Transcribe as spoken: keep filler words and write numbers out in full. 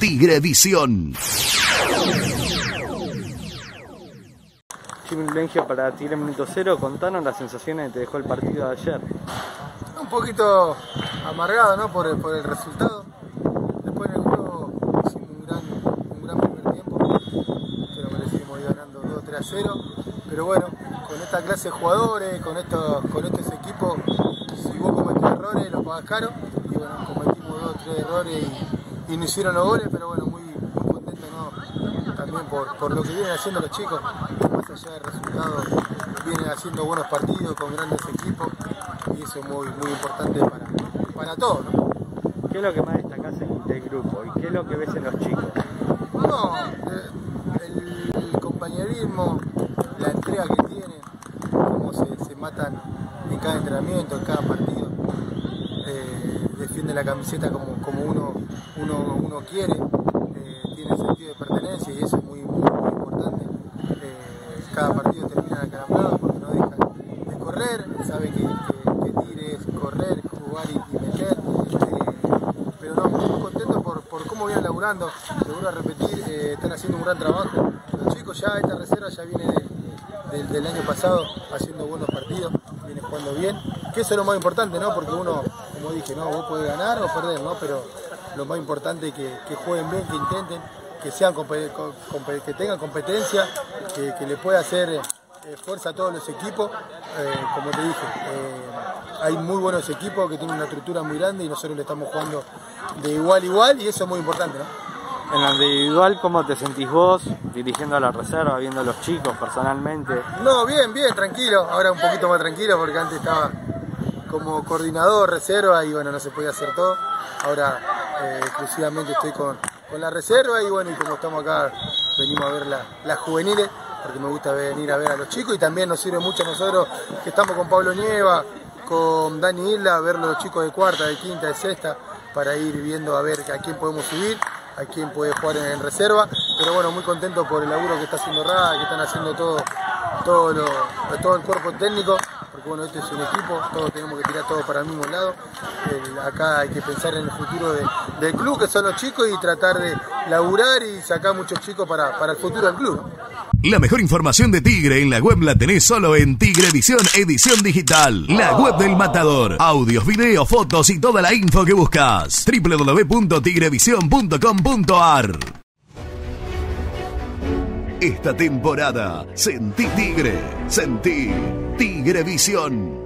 Tigrevisión. Jimmy Lengio para Tigre Minuto Cero. Contanos las sensaciones que te dejó el partido de ayer. Un poquito amargado, ¿no? por, el, por el resultado. Después en el juego hicimos un gran, un gran primer tiempo. Pero merecimos ir ganando dos tres a cero. Pero bueno, con esta clase de jugadores, con estos, con estos equipos, si vos cometés errores, los pagás caro. Y bueno, cometimos dos tres errores y, y no hicieron los goles, pero bueno, muy, muy contento, ¿no? También por, por lo que vienen haciendo los chicos. Más allá del resultado, vienen haciendo buenos partidos con grandes equipos. Y eso es muy, muy importante para, para todos, ¿no? ¿Qué es lo que más destacás del grupo y qué es lo que ves en los chicos? No, el, el compañerismo, la entrega que tienen, cómo se, se matan en cada entrenamiento, en cada partido, eh, defienden la camiseta como, como uno, uno, uno quiere, eh, tienen sentido de pertenencia y eso es muy, muy, muy importante. Eh, cada partido termina acalambrado porque no dejan de correr, saben que, que, que Tigre es correr, jugar y, y meter. Eh, pero no, muy contento por, por cómo vienen laburando, seguro a repetir, eh, están haciendo un gran trabajo. Los chicos ya, esta reserva ya viene de, de, del año pasado haciendo buenos partidos, viene jugando bien, que eso es lo más importante, ¿no? Porque uno, como dije, no, vos podés ganar o perder, ¿no? Pero lo más importante es que, que jueguen bien, que intenten, que sean que tengan competencia, que, que le pueda hacer eh, fuerza a todos los equipos. Eh, como te dije, eh, hay muy buenos equipos que tienen una estructura muy grande y nosotros le estamos jugando de igual a igual y eso es muy importante, ¿no? En lo individual, ¿cómo te sentís vos dirigiendo a la reserva, viendo a los chicos personalmente? No, bien, bien, tranquilo. Ahora un poquito más tranquilo porque antes estaba como coordinador, reserva y bueno, no se podía hacer todo. Ahora eh, exclusivamente estoy con, con la reserva y bueno, y como estamos acá, venimos a ver la, las juveniles, porque me gusta venir a ver a los chicos y también nos sirve mucho a nosotros que estamos con Pablo Nieva, con Dani Isla, ver los chicos de cuarta, de quinta, de sexta, para ir viendo a ver a quién podemos subir, a quién puede jugar en, en reserva, pero bueno, muy contento por el laburo que está haciendo Rada, que están haciendo todo, todo, lo, todo el cuerpo técnico, porque bueno, este es un equipo, todos tenemos que tirar todo para el mismo lado. El, acá hay que pensar en el futuro de, del club, que son los chicos, y tratar de laburar y sacar muchos chicos para, para el futuro del club, ¿no? La mejor información de Tigre en la web la tenés solo en Tigrevisión Edición Digital. La web del Matador. Audios, videos, fotos y toda la info que buscas. doble u doble u doble u punto tigrevisión punto com punto a r. Esta temporada, sentí Tigre, sentí Tigrevisión.